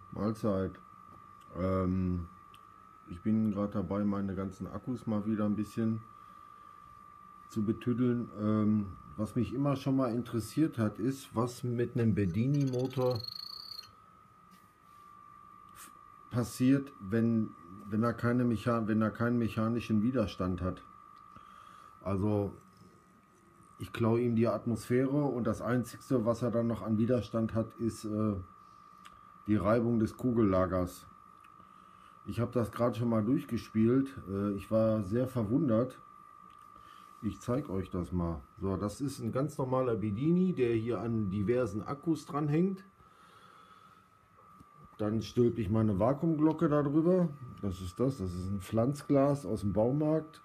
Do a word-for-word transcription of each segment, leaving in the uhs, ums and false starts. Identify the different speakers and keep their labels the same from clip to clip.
Speaker 1: Mahlzeit. Ähm, ich bin gerade dabei, meine ganzen Akkus mal wieder ein bisschen zu betüddeln. Ähm, was mich immer schon mal interessiert hat, ist, was mit einem Bedini-Motor passiert, wenn, wenn, er keine Mechan wenn er keinen mechanischen Widerstand hat. Also ich klaue ihm die Atmosphäre und das Einzige, was er dann noch an Widerstand hat, ist äh, die Reibung des Kugellagers. Ich habe das gerade schon mal durchgespielt. Äh, ich war sehr verwundert. Ich zeige euch das mal. So, das ist ein ganz normaler Bedini, der hier an diversen Akkus dranhängt. Dann stülpe ich meine Vakuumglocke darüber. Das ist das. Das ist ein Pflanzglas aus dem Baumarkt.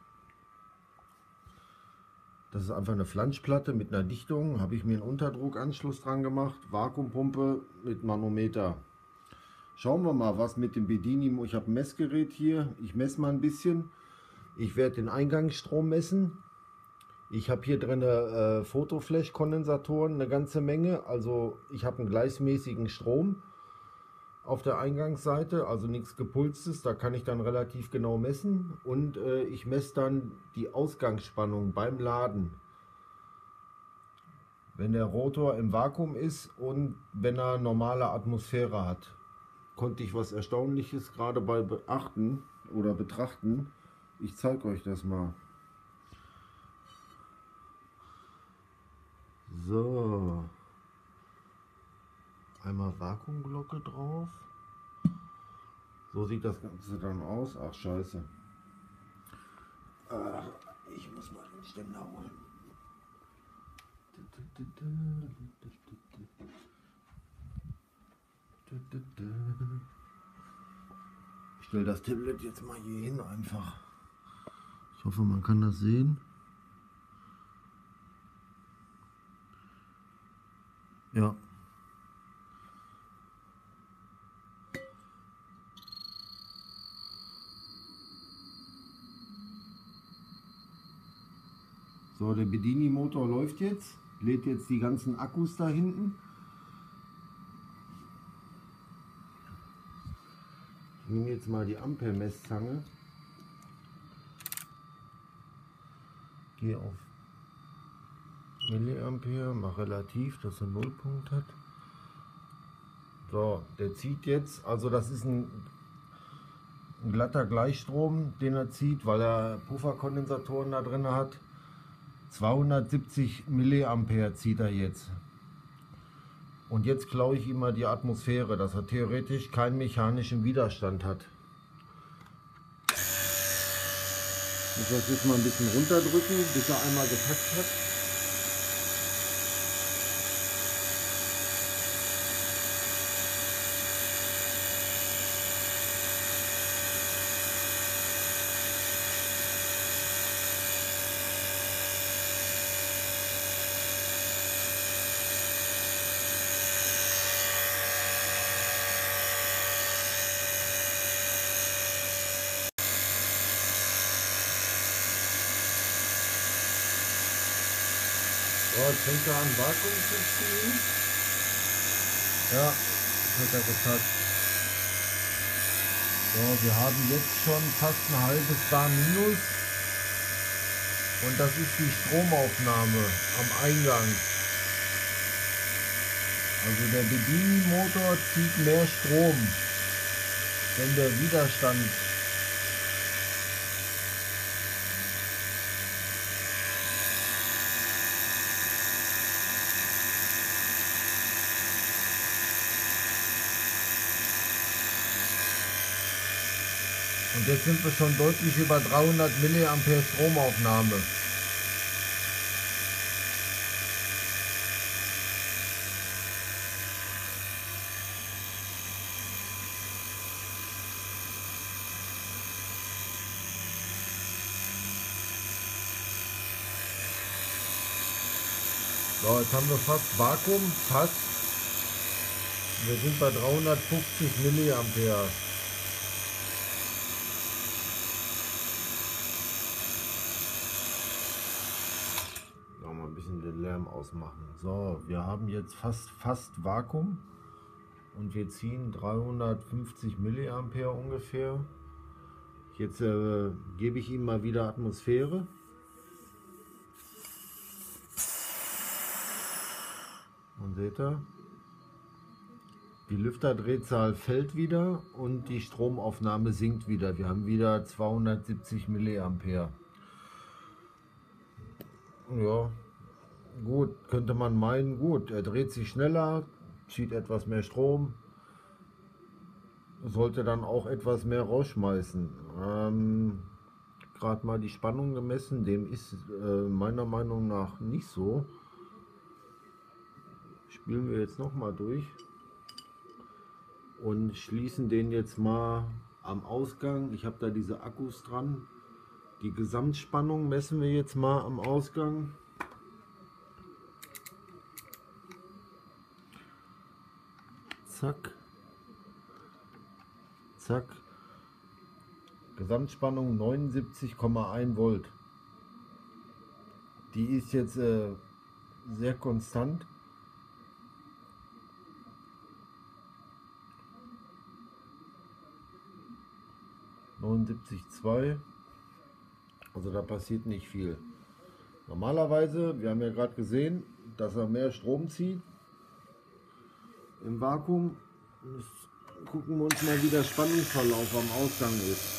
Speaker 1: Das ist einfach eine Flanschplatte mit einer Dichtung. Habe ich mir einen Unterdruckanschluss dran gemacht. Vakuumpumpe mit Manometer. Schauen wir mal, was mit dem Bedini. Ich habe ein Messgerät hier. Ich messe mal ein bisschen. Ich werde den Eingangsstrom messen. Ich habe hier drin äh, Photoflash-Kondensatoren, eine ganze Menge. Also ich habe einen gleichmäßigen Strom auf der Eingangsseite, also nichts Gepulstes. Da kann ich dann relativ genau messen. Und äh, ich messe dann die Ausgangsspannung beim Laden, wenn der Rotor im Vakuum ist und wenn er normale Atmosphäre hat. Konnte ich was Erstaunliches gerade bei beachten oder betrachten. Ich zeige euch das mal. So, einmal Vakuumglocke drauf. So sieht das Ganze dann aus. Ach scheiße. Ach, ich muss mal den Ständer holen. Ich stelle das Tablet jetzt mal hier hin einfach. Ich hoffe, man kann das sehen. Ja. So, der Bedini-Motor läuft jetzt, lädt jetzt die ganzen Akkus da hinten. Ich nehme jetzt mal die Ampere-Messzange. Gehe auf Milliampere, mache relativ, dass er Nullpunkt hat. So, der zieht jetzt, also das ist ein, ein glatter Gleichstrom, den er zieht, weil er Pufferkondensatoren da drin hat. zweihundertsiebzig Milliampere zieht er jetzt. Und jetzt klaue ich ihm mal die Atmosphäre, dass er theoretisch keinen mechanischen Widerstand hat. Ich muss das jetzt mal ein bisschen runterdrücken, bis er einmal getackt hat. So, jetzt fängt er an, Vakuum zu ziehen. Ja, das hat er gepackt. So, wir haben jetzt schon fast ein halbes Bar minus. Und das ist die Stromaufnahme am Eingang. Also der Bedini-Motor zieht mehr Strom, wenn der Widerstand Und jetzt sind wir schon deutlich über dreihundert Milliampere Stromaufnahme. So, jetzt haben wir fast Vakuum, fast. Wir sind bei dreihundertfünfzig Milliampere. Mal ein bisschen den Lärm ausmachen. So, wir haben jetzt fast fast Vakuum. und wir ziehen dreihundertfünfzig Milliampere ungefähr. Jetzt äh, gebe ich ihm mal wieder Atmosphäre. Und seht ihr, die Lüfterdrehzahl fällt wieder und die Stromaufnahme sinkt wieder. Wir haben wieder zweihundertsiebzig Milliampere. Ja, gut, könnte man meinen, gut, er dreht sich schneller, zieht etwas mehr Strom, sollte dann auch etwas mehr rausschmeißen. Ähm, gerade mal die Spannung gemessen, dem ist äh, meiner Meinung nach nicht so. Spielen wir jetzt noch mal durch und schließen den jetzt mal am Ausgang. Ich habe da diese Akkus dran. Die Gesamtspannung messen wir jetzt mal am Ausgang. Zack, zack. Gesamtspannung neunundsiebzig Komma eins Volt. Die ist jetzt äh, sehr konstant. neunundsiebzig Komma zwei. Also da passiert nicht viel. Normalerweise, wir haben ja gerade gesehen, dass er mehr Strom zieht im Vakuum. Jetzt gucken wir uns mal, wie der Spannungsverlauf am Ausgang ist.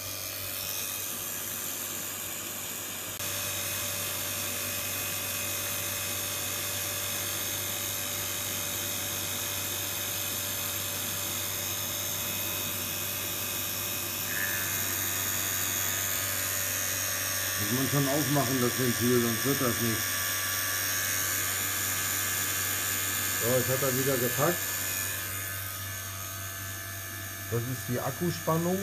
Speaker 1: Muss man schon aufmachen, das Ventil, sonst wird das nicht. So, jetzt hat er wieder gepackt. Das ist die Akkuspannung.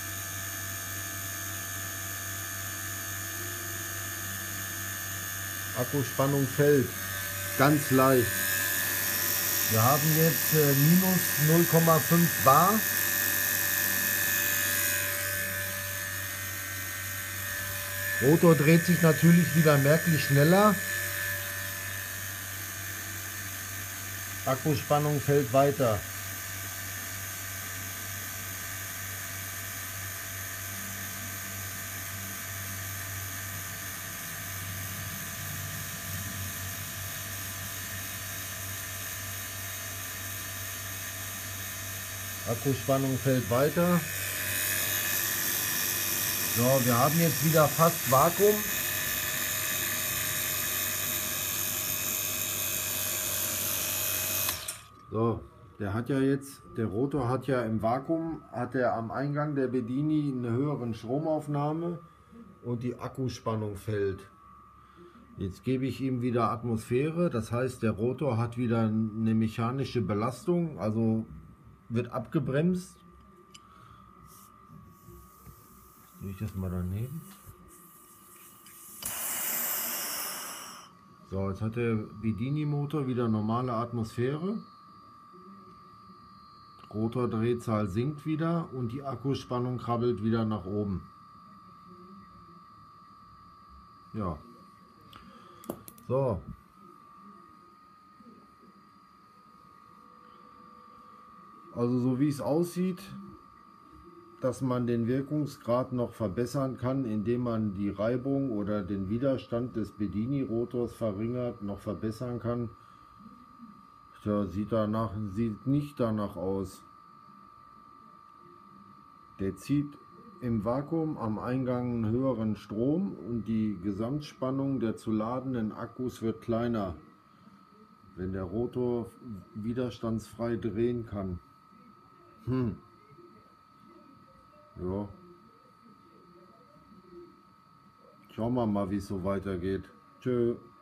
Speaker 1: Akkuspannung fällt ganz leicht. Wir haben jetzt äh, minus null Komma fünf Bar. Rotor dreht sich natürlich wieder merklich schneller. Akkuspannung fällt weiter. Akkuspannung fällt weiter. So, wir haben jetzt wieder fast Vakuum. So, der hat ja jetzt, der Rotor hat ja im Vakuum, hat er am Eingang der Bedini eine höhere Stromaufnahme und die Akkuspannung fällt. Jetzt gebe ich ihm wieder Atmosphäre, das heißt, der Rotor hat wieder eine mechanische Belastung, also wird abgebremst. Tue ich das mal daneben. So, jetzt hat der Bedini-Motor wieder normale Atmosphäre. Rotordrehzahl sinkt wieder und die Akkuspannung krabbelt wieder nach oben. Ja. So. Also so wie es aussieht, dass man den Wirkungsgrad noch verbessern kann, indem man die Reibung oder den Widerstand des Bedini-Rotors verringert, noch verbessern kann. Ja, sieht danach, sieht nicht danach aus. Der zieht im Vakuum am Eingang einen höheren Strom und die Gesamtspannung der zu ladenden Akkus wird kleiner, wenn der Rotor widerstandsfrei drehen kann. Hm. Ja. Schauen wir mal, wie es so weitergeht. Tschö.